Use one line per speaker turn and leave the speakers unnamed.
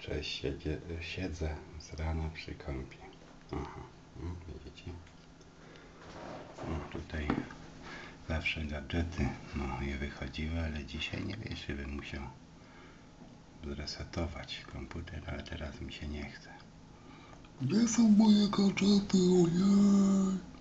Cześć, siedzę z rana przy kąpie. Aha, widzicie? Tutaj zawsze gadżety, je wychodziły, ale dzisiaj nie wiesz, czy bym musiał zresetować komputer, ale teraz mi się nie chce.
Gdzie są moje gadżety, ojej?